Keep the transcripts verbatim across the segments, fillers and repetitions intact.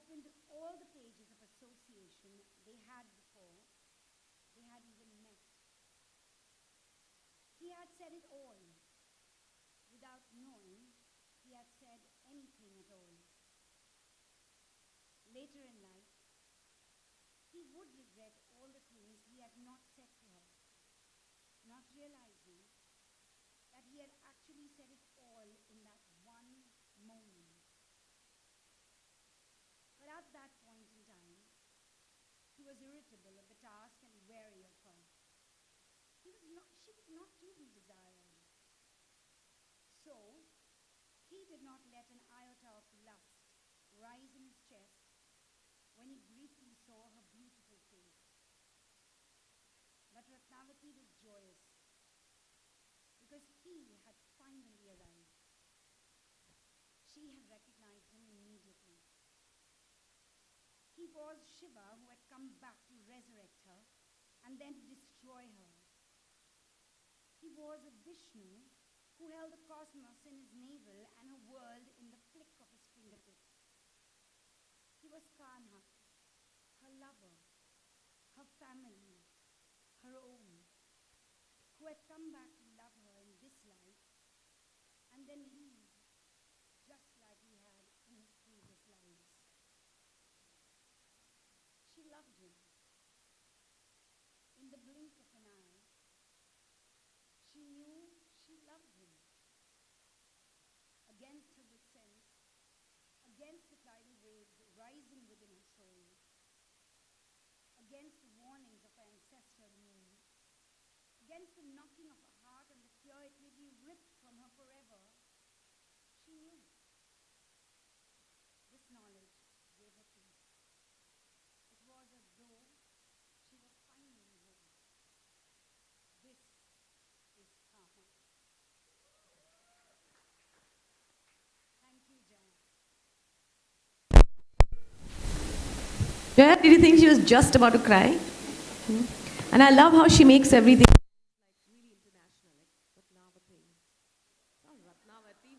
opened all the pages of association they had before they had even met. He had said it all. Without knowing, he had said anything at all. Later in life, he would regret all the things he had not said to her, not realizing that he had actually said it all in that one moment. But at that point in time, he was irritable at the task and wary of her. He was not, she was not to be desired. So, he did not let an iota of lust rise in his chest when he briefly saw her beautiful face. But Ratnavati was joyous because he had finally arrived. She had recognized him immediately. He was Shiva who had come back to resurrect her and then to destroy her. He was a Vishnu who held the cosmos in his navel and her world in the flick of his fingertips. He was Kanha, her lover, her family, her own, who had come back to love her in this life and then leave just like he had in his previous lives. She loved him. In the blink of an eye, she knew she loved him. Against her good sense, against the tidal waves rising within her soul, against the warnings of her ancestor the moon, against the knocking of her heart and the fear it may be ripped from her forever, she knew. This knowledge gave her peace. It was as though she was finally home. This is Kama. Thank you, Jaya. Jaya, did you think she was just about to cry? Hmm? And I love how she makes everything like really international, like Ratnavati. It's not Ratnavati.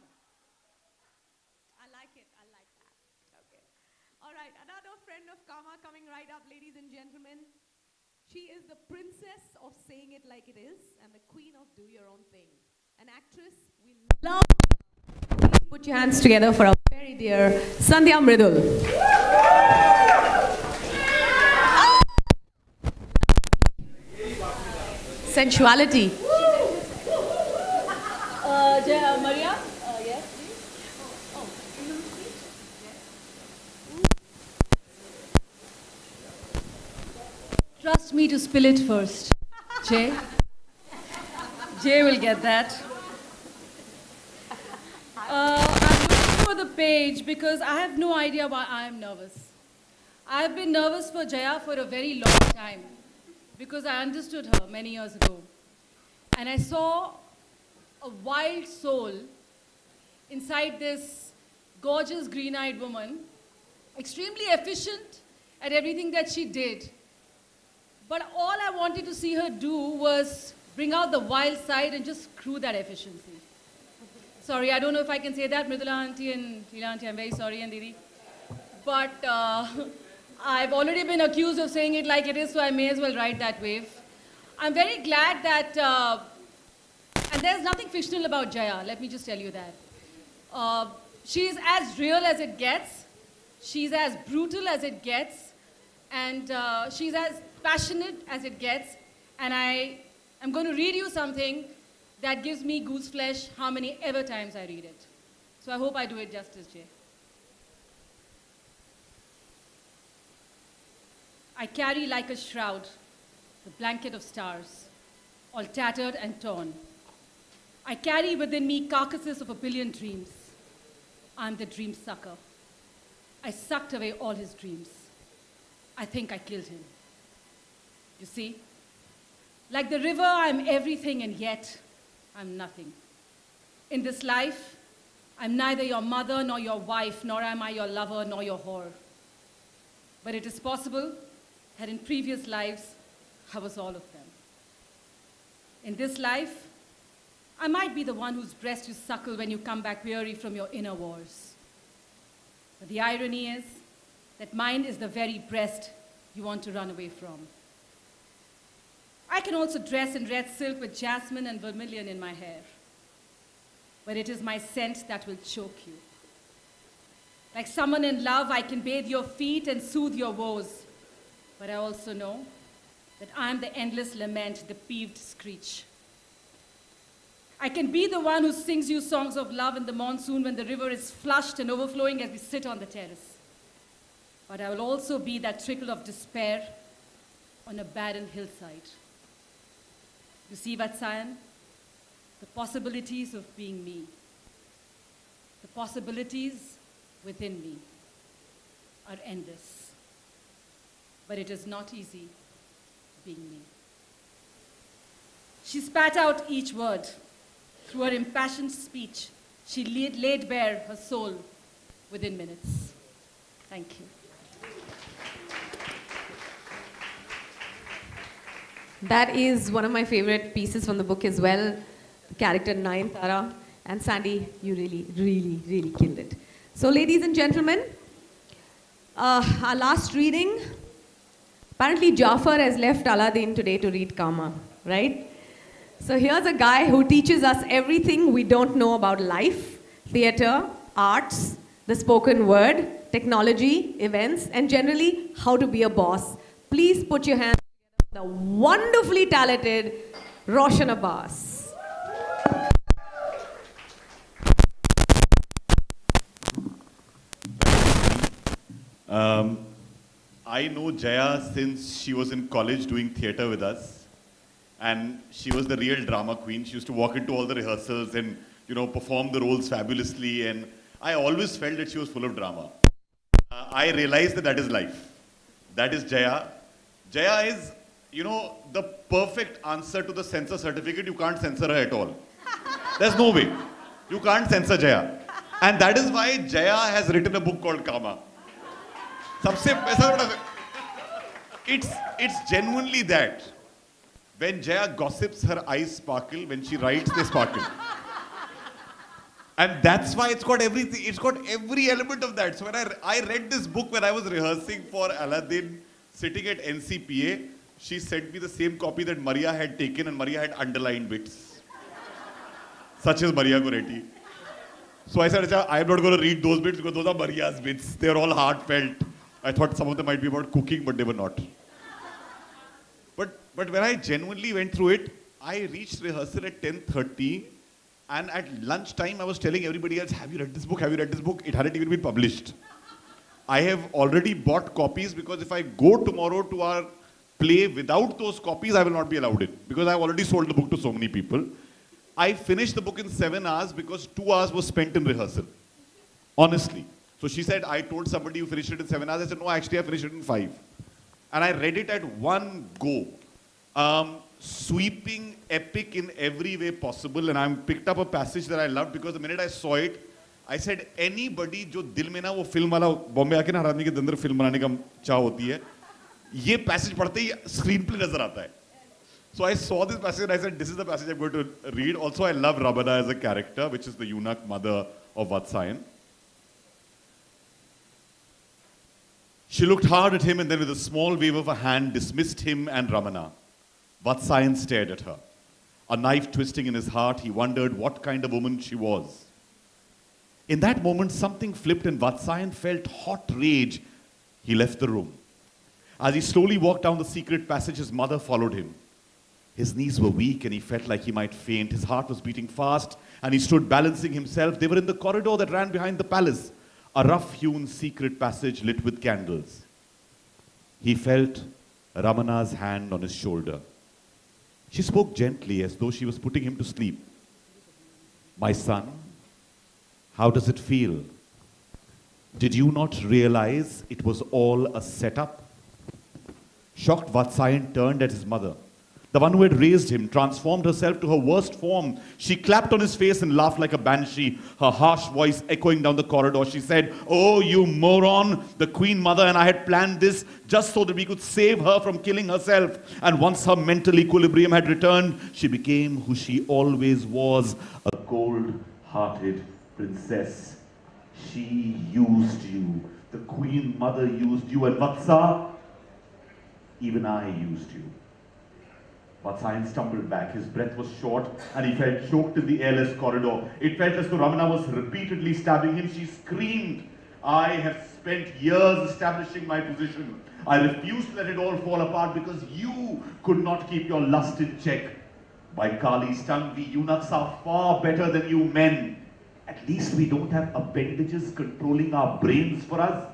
I like it. I like that. Okay. All right. Another friend of Kama coming right up, ladies and gentlemen. She is the princess of saying it like it is and the queen of do your own thing. An actress we love. Please put your hands together for our very dear Sandhya Mridul. Sensuality. Uh, Jaya, Maria, uh, yes, please. Oh, you know, please. Yes. Trust me to spill it first. Jay. Jay will get that. Uh, I'm looking for the page because I have no idea why I am nervous. I have been nervous for Jaya for a very long time because I understood her many years ago. And I saw a wild soul inside this gorgeous green-eyed woman, extremely efficient at everything that she did. But all I wanted to see her do was bring out the wild side and just screw that efficiency. Sorry, I don't know if I can say that, Mridula auntie and Leela auntie, I'm very sorry, and Didi. But uh, I've already been accused of saying it like it is, so I may as well ride that wave. I'm very glad that, uh, and there's nothing fictional about Jaya, let me just tell you that. Uh, she's as real as it gets, she's as brutal as it gets, and uh, she's as passionate as it gets, and I am going to read you something that gives me goose flesh how many ever times I read it. So I hope I do it justice, Jay. I carry like a shroud the blanket of stars, all tattered and torn. I carry within me carcasses of a billion dreams. I'm the dream sucker. I sucked away all his dreams. I think I killed him. You see? Like the river, I'm everything and yet I'm nothing. In this life, I'm neither your mother nor your wife, nor am I your lover nor your whore. But it is possible that in previous lives, I was all of them. In this life, I might be the one whose breast you suckle when you come back weary from your inner wars. But the irony is, that mine is the very breast you want to run away from. I can also dress in red silk with jasmine and vermilion in my hair. But it is my scent that will choke you. Like someone in love, I can bathe your feet and soothe your woes. But I also know that I am the endless lament, the peeved screech. I can be the one who sings you songs of love in the monsoon when the river is flushed and overflowing as we sit on the terrace. But I will also be that trickle of despair on a barren hillside. You see, Vatsayan, the possibilities of being me, the possibilities within me are endless. But it is not easy being me. She spat out each word. Through her impassioned speech, she laid, laid bare her soul within minutes. Thank you. That is one of my favorite pieces from the book as well. The character Nayanthara. And Sandy, you really, really, really killed it. So ladies and gentlemen, uh, our last reading. Apparently Jafar has left Aladdin today to read Kama, right? So here's a guy who teaches us everything we don't know about life, theater, arts, the spoken word, technology, events, and generally how to be a boss. Please put your hands the wonderfully talented Roshan Abbas. Um, I know Jaya since she was in college doing theatre with us, and she was the real drama queen. She used to walk into all the rehearsals and, you know, perform the roles fabulously, and I always felt that she was full of drama. Uh, I realized that that is life. That is Jaya. Jaya is, you know, the perfect answer to the censor certificate. You can't censor her at all. There's no way. You can't censor Jaya. And that is why Jaya has written a book called Kama. It's, it's genuinely that. When Jaya gossips, her eyes sparkle. When she writes, they sparkle. And that's why it's got everything. It's got every element of that. So when I, I read this book when I was rehearsing for Aladdin, sitting at N C P A, she sent me the same copy that Maria had taken, and Maria had underlined bits. Such as Maria Goretti. So I said, I'm not going to read those bits because those are Maria's bits. They're all heartfelt. I thought some of them might be about cooking, but they were not. But, but when I genuinely went through it, I reached rehearsal at ten thirty, and at lunchtime I was telling everybody else, have you read this book? Have you read this book? It hadn't even been published. I have already bought copies because if I go tomorrow to our play without those copies, I will not be allowed in because I've already sold the book to so many people. I finished the book in seven hours because two hours was spent in rehearsal. Honestly. So she said, I told somebody you finished it in seven hours. I said, no, actually I finished it in five. And I read it at one go. Um, sweeping, epic in every way possible. And I picked up a passage that I loved because the minute I saw it, I said, anybody जो दिल में ना वो film वाला बॉम्बे आके ना हराने के अंदर फिल्म बनाने का चाह होती है, ये passage पढ़ते ही screen play नजर आता है. So I saw this passage and I said, this is the passage I'm going to read. Also, I love Rabana as a character, which is the eunuch mother of Vatsayan. She looked hard at him and then with a small wave of her hand dismissed him and Ramana. Vatsayan stared at her. A knife twisting in his heart, he wondered what kind of woman she was. In that moment, something flipped and Vatsayan felt hot rage. He left the room. As he slowly walked down the secret passage, his mother followed him. His knees were weak and he felt like he might faint. His heart was beating fast and he stood balancing himself. They were in the corridor that ran behind the palace, a rough-hewn secret passage lit with candles. He felt Ramana's hand on his shoulder. She spoke gently as though she was putting him to sleep. My son, how does it feel? Did you not realize it was all a setup? Shocked, Vatsayan turned at his mother. The one who had raised him, transformed herself to her worst form. She clapped on his face and laughed like a banshee, her harsh voice echoing down the corridor. She said, oh, you moron, the queen mother and I had planned this just so that we could save her from killing herself. And once her mental equilibrium had returned, she became who she always was, a cold-hearted princess. She used you The Queen Mother used you, and Vatsa, even I used you. Vatsayan stumbled back, his breath was short, and he felt choked in the airless corridor. It felt as though Ramana was repeatedly stabbing him. She screamed, I have spent years establishing my position. I refuse to let it all fall apart because you could not keep your lust in check. By Kali's tongue, we eunuchs are far better than you men. At least we don't have appendages controlling our brains for us.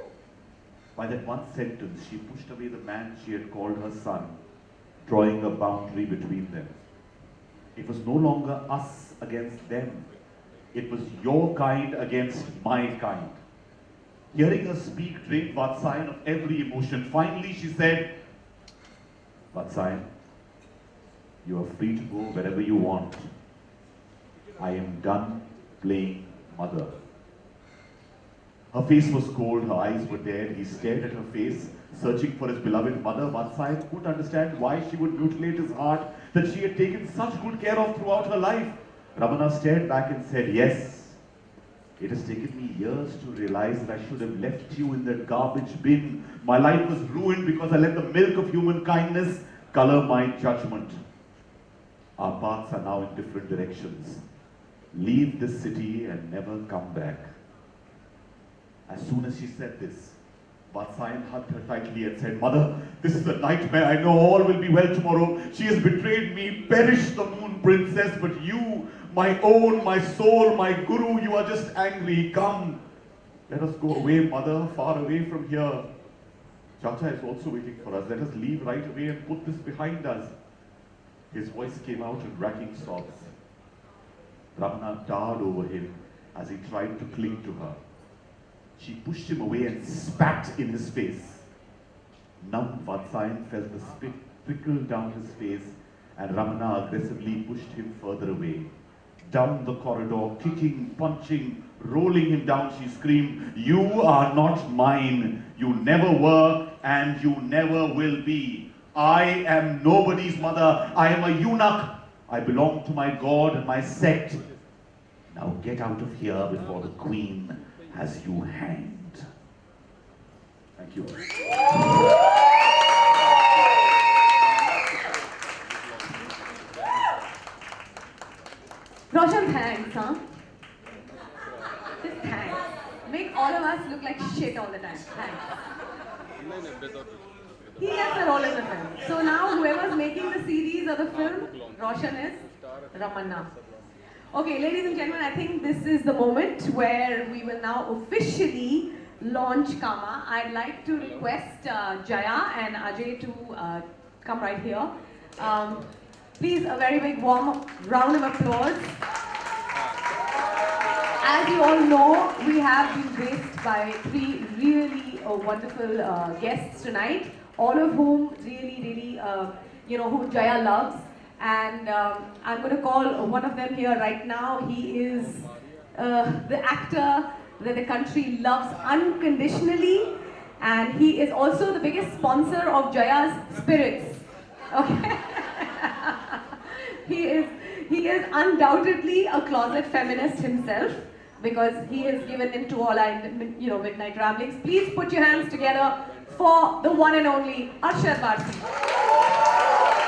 By that one sentence, she pushed away the man she had called her son, drawing a boundary between them. It was no longer us against them. It was your kind against my kind. Hearing her speak drained Vatsayan of every emotion. Finally, she said, Vatsayan, you are free to go wherever you want. I am done playing mother. Her face was cold, her eyes were dead. He stared at her face, searching for his beloved mother. Vatsayan couldn't understand why she would mutilate his heart that she had taken such good care of throughout her life. Ramana stared back and said, yes, it has taken me years to realize that I should have left you in that garbage bin. My life was ruined because I let the milk of human kindness color my judgment. Our paths are now in different directions. Leave this city and never come back. As soon as she said this, Vatsayan hugged her tightly and said, Mother, this is a nightmare. I know all will be well tomorrow. She has betrayed me. Perish the moon princess. But you, my own, my soul, my guru, you are just angry. Come, let us go away, Mother, far away from here. Chacha is also waiting for us. Let us leave right away and put this behind us. His voice came out in racking sobs. Ramana towered over him as he tried to cling to her. She pushed him away and spat in his face. Numb Vatsayan felt the spit trickle down his face, and Ramana aggressively pushed him further away. Down the corridor, kicking, punching, rolling him down, she screamed, you are not mine. You never were, and you never will be. I am nobody's mother. I am a eunuch. I belong to my God and my sect. Now get out of here before the queen has you hanged. Thank you. Roshan, thanks, huh? Just thanks. Make all of us look like shit all the time. Thanks. He gets the role in the film. So now whoever's making the series or the film, Roshan is Ramana. Okay, ladies and gentlemen, I think this is the moment where we will now officially launch Kama. I'd like to request uh, Jaya and Ajay to uh, come right here. Um, please, a very big warm round of applause. As you all know, we have been graced by three really uh, wonderful uh, guests tonight, all of whom really, really, uh, you know, who Jaya loves. And um, I'm going to call one of them here right now. He is uh, the actor that the country loves unconditionally. And he is also the biggest sponsor of Jaya's Spirits. Okay? he is he is undoubtedly a closet feminist himself, because he has given in to all our, you know, midnight ramblings. Please put your hands together for the one and only Arshad Bharti.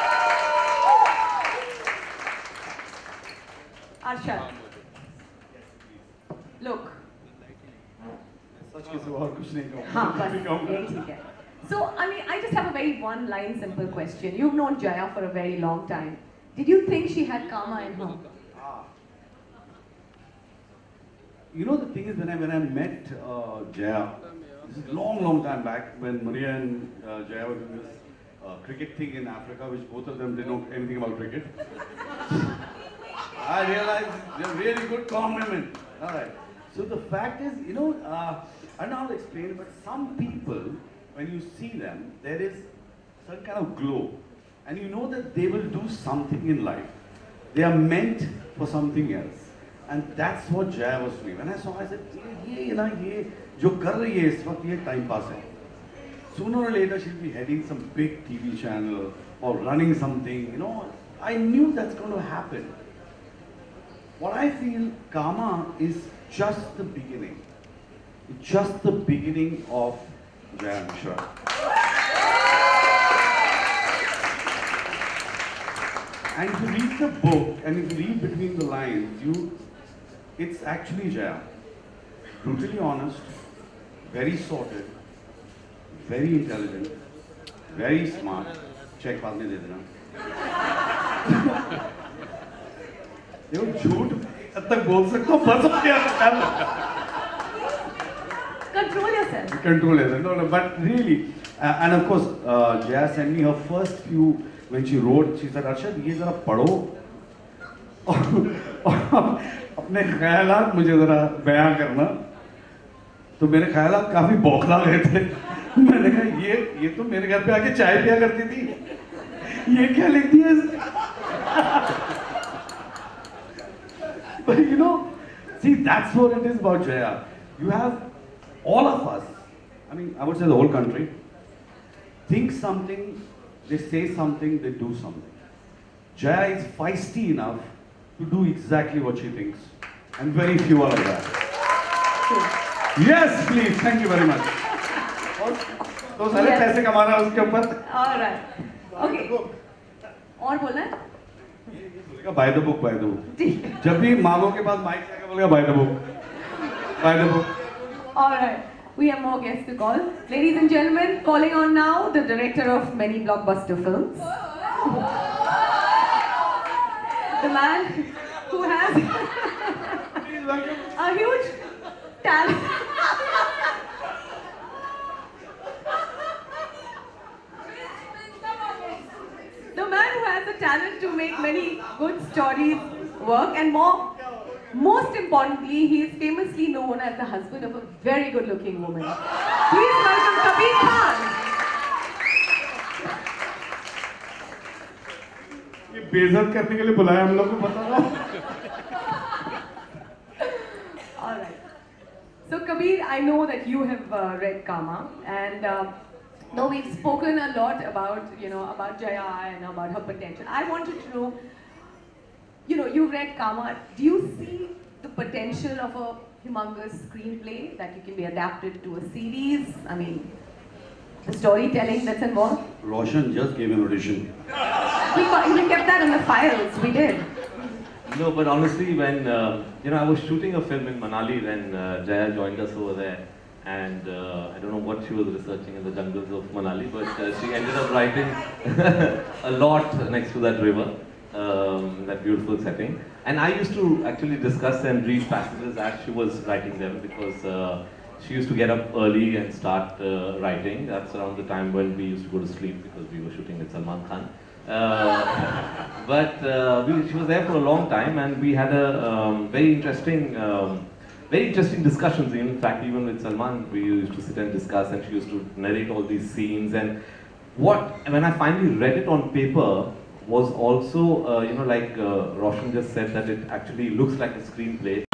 Arshad, look. हाँ बस यही ठीक है. So I mean, I just have a very one-line simple question. You've known Jaya for a very long time. Did you think she had karma in her? You know, the thing is, when I when I met uh, Jaya, this is a long, long time back, when Maria and uh, Jaya were doing this uh, cricket thing in Africa, which both of them didn't know anything about cricket. I realized they're really good, calm women. All right. So the fact is, you know, uh, I don't know how to explain it, but some people, when you see them, there is some kind of glow. And you know that they will do something in life. They are meant for something else. And that's what Jaya was doing. When I saw her, I said, ye, na, ye, jo kar rahi hai is waqt, ye time pass hai. Sooner or later, she'll be heading some big T V channel or running something, you know. I knew that's going to happen. What I feel, karma is just the beginning. It's just the beginning of Jaya Mishra. And if you read the book, and if you read between the lines, you, it's actually Jaya. Brutally honest, very sorted, very intelligent, very smart. Check बाद में दे देना. देखो झूठ अब तक बोल सकता हूँ बस अब क्या Control yourself. Control yourself. No, no, but really, uh, and of course, uh, Jaya sent me her first few when she wrote. She said, "Arshad, ये जरा पढ़ो और अपने ख्यालात मुझे जरा बयां करना." तो मेरे ख्यालात काफी बौखला गए थे. मैंने कहा ये ये तो मेरे घर पे आके चाय पिया करती थी. ये क्या लिख दिया इसने? But you know, see, that's what it is about Jaya. You have all of us, I mean, I would say the whole country, think something, they say something, they do something. Jaya is feisty enough to do exactly what she thinks. And very few are like that. Yes, please, thank you very much. तो सारे Yes. पैसे कमा रहा है उसके ऊपर. All right. Okay. और बोलना है? बोलेगा by the book, by the book. ठीक है. जब भी मामों के पास माइक आएगा बोलेगा by the book, by the book. All right. We have more guests to call. Ladies and gentlemen, calling on now the director of many blockbuster films. The man who has a huge talent. The man who has the talent to make many good stories work, and more, most importantly, he is famously known as the husband of a very good-looking woman. Please welcome Kabir Khan. ये बेइज्जत करने के लिए बुलाया हम लोग को पता था. All right. So Kabir, I know that you have uh, read Kama, and uh, now we've spoken a lot about, you know, about Jaya and about her potential. I wanted to know, you know, you've read Kama. Do you see the potential of a humongous screenplay that you can be adapted to a series? I mean, the storytelling that's involved. Roshan just gave an audition. We, got, we kept that in the files. We did. No, but honestly, when uh, you know, I was shooting a film in Manali when uh, Jaya joined us over there, and uh, I don't know what she was researching in the jungles of Manali, but uh, she ended up writing a lot next to that river, um, that beautiful setting. And I used to actually discuss and read passages as she was writing them, because uh, she used to get up early and start uh, writing. That's around the time when we used to go to sleep because we were shooting with Salman Khan. Uh, but uh, we, she was there for a long time, and we had a um, very interesting, um, very interesting discussions. In fact, even with Salman, we used to sit and discuss, and she used to narrate all these scenes. And what, when I finally read it on paper, was also, uh, you know, like uh, Roshan just said, that it actually looks like a screenplay.